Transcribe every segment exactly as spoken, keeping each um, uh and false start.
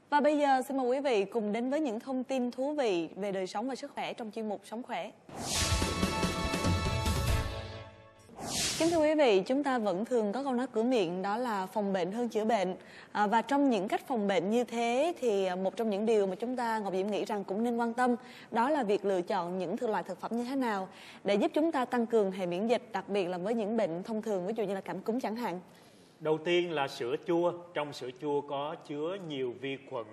Và bây giờ xin mời quý vị cùng đến với những thông tin thú vị về đời sống và sức khỏe trong chuyên mục Sống Khỏe. Kính thưa quý vị, chúng ta vẫn thường có câu nói cửa miệng đó là phòng bệnh hơn chữa bệnh. À, và trong những cách phòng bệnh như thế thì một trong những điều mà chúng ta Ngọc Diễm nghĩ rằng cũng nên quan tâm đó là việc lựa chọn những loại thực phẩm như thế nào để giúp chúng ta tăng cường hệ miễn dịch, đặc biệt là với những bệnh thông thường, ví dụ như là cảm cúm chẳng hạn. Đầu tiên là sữa chua. Trong sữa chua có chứa nhiều vi khuẩn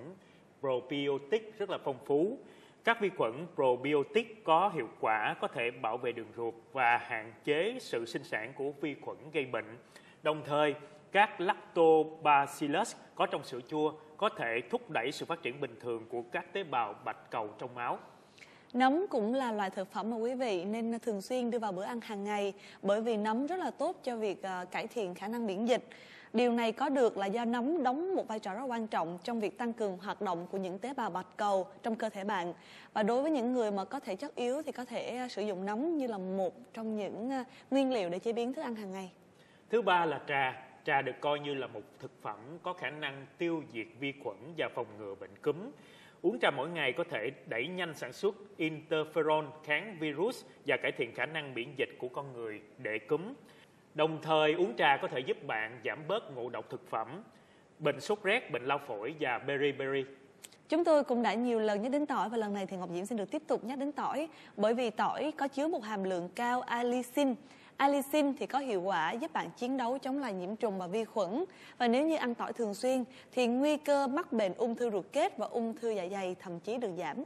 probiotic rất là phong phú. Các vi khuẩn probiotic có hiệu quả có thể bảo vệ đường ruột và hạn chế sự sinh sản của vi khuẩn gây bệnh. Đồng thời, các lactobacillus có trong sữa chua có thể thúc đẩy sự phát triển bình thường của các tế bào bạch cầu trong máu. Nấm cũng là loại thực phẩm mà quý vị nên thường xuyên đưa vào bữa ăn hàng ngày, bởi vì nấm rất là tốt cho việc cải thiện khả năng miễn dịch. Điều này có được là do nấm đóng một vai trò rất quan trọng trong việc tăng cường hoạt động của những tế bào bạch cầu trong cơ thể bạn. Và đối với những người mà có thể chất yếu thì có thể sử dụng nấm như là một trong những nguyên liệu để chế biến thức ăn hàng ngày. Thứ ba là trà. Trà được coi như là một thực phẩm có khả năng tiêu diệt vi khuẩn và phòng ngừa bệnh cúm. Uống trà mỗi ngày có thể đẩy nhanh sản xuất interferon kháng virus và cải thiện khả năng miễn dịch của con người để cúm. Đồng thời, uống trà có thể giúp bạn giảm bớt ngộ độc thực phẩm, bệnh sốt rét, bệnh lao phổi và beriberi. Chúng tôi cũng đã nhiều lần nhắc đến tỏi và lần này thì Ngọc Diễm xin được tiếp tục nhắc đến tỏi, bởi vì tỏi có chứa một hàm lượng cao allicin. Allicin thì có hiệu quả giúp bạn chiến đấu chống lại nhiễm trùng và vi khuẩn. Và nếu như ăn tỏi thường xuyên thì nguy cơ mắc bệnh ung thư ruột kết và ung thư dạ dày thậm chí được giảm.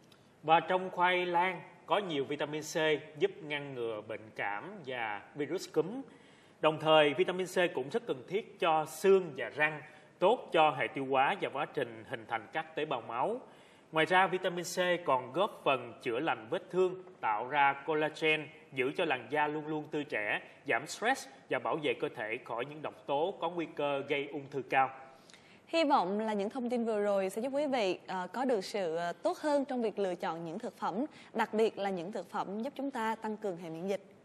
Và trong khoai lang có nhiều vitamin C giúp ngăn ngừa bệnh cảm và virus cúm. Đồng thời, vitamin C cũng rất cần thiết cho xương và răng, tốt cho hệ tiêu hóa và quá trình hình thành các tế bào máu. Ngoài ra, vitamin C còn góp phần chữa lành vết thương, tạo ra collagen, giữ cho làn da luôn luôn tươi trẻ, giảm stress và bảo vệ cơ thể khỏi những độc tố có nguy cơ gây ung thư cao. Hy vọng là những thông tin vừa rồi sẽ giúp quý vị uh, có được sự uh, tốt hơn trong việc lựa chọn những thực phẩm, đặc biệt là những thực phẩm giúp chúng ta tăng cường hệ miễn dịch.